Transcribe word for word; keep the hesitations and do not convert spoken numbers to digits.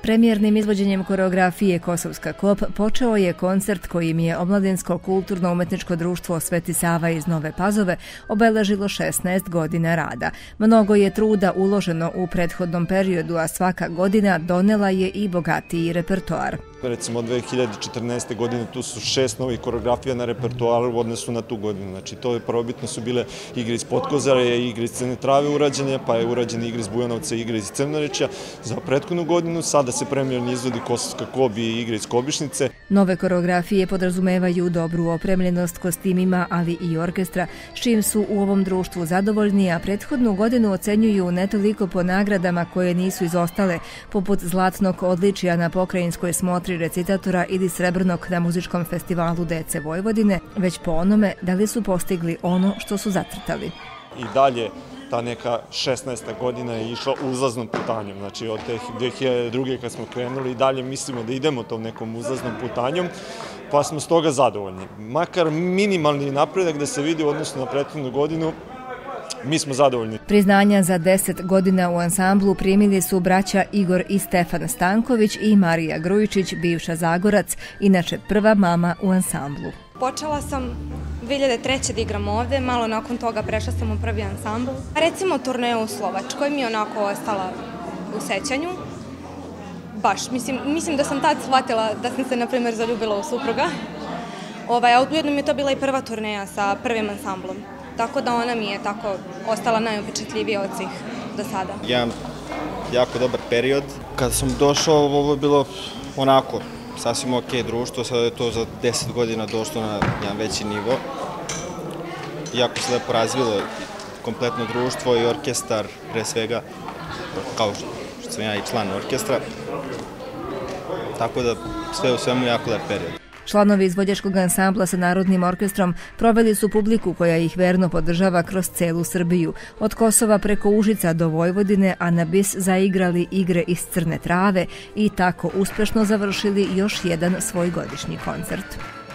Premijernim izvođenjem koreografije Kosovska kop počeo je koncert kojim je Omladinsko kulturno-umetničko društvo Sveti Sava iz Nove Pazove obeležilo šesnaest godina rada. Mnogo je truda uloženo u prethodnom periodu, a svaka godina donela je i bogatiji repertoar. Recimo od dve hiljade četrnaeste. godine tu su šest novih koreografija na repertoaru u odnosu na tu godinu. Znači to je prvobitno su bile igre iz Potkozare, igre iz Crne Trave urađene, pa je urađen igre iz Bujanovca i igre iz Crnorečja za prethodnu godinu. Sada se premijerni izvodi Kosovska kop i igre iz Kobišnice. Nove koreografije podrazumevaju dobru opremljenost kostimima, ali i orkestra, s čim su u ovom društvu zadovoljni, a prethodnu godinu ocenjuju ne toliko po nagradama koje nisu izostale, poput zlatnog odličija na pokrajinskoj smotri recitatora ili srebrnog na muzičkom festivalu Dece Vojvodine, već po onome da li su postigli ono što su zacrtali. I dalje ta neka šesnaesta. godina je išla uzlaznom putanjom. Znači od te dve hiljade druge. kad smo krenuli i dalje mislimo da idemo tom nekom uzlaznom putanjom, pa smo s toga zadovoljni. Makar minimalni napredak da se vidi u odnosu na prethodnu godinu, mi smo zadovoljni. Priznanja za deset godina u ansamblu primili su braća Igor i Stefan Stanković i Marija Grujičić, bivša Zagorac, inače prva mama u ansamblu. Počela sam dve hiljade treće. da igram ovde, malo nakon toga prešla sam u prvi ansambl. Recimo turneja u Slovačkoj mi je onako ostala u sećanju. Baš, mislim, mislim da sam tad shvatila da sam se, na primjer, zaljubila u supruga. Ovaj, a ujedno mi je to bila i prva turneja sa prvim ansamblom. Tako da ona mi je tako ostala najupečatljivija od svih do sada. Jedan jako dobar period. Kada sam došao, ovo je bilo onako sasvim ok društvo, sada je to za deset godina došlo na jedan veći nivo. Jako se lepo razvilo kompletno društvo i orkestar, pre svega, kao što sam ja i član orkestra. Tako da sve u svemu jako lep period. Članovi izvođačkog ansambla sa Narodnim orkestrom proveli su publiku koja ih verno podržava kroz celu Srbiju, od Kosova preko Užica do Vojvodine, a na bis zaigrali igre iz Crne Trave i tako uspešno završili još jedan svoj godišnji koncert.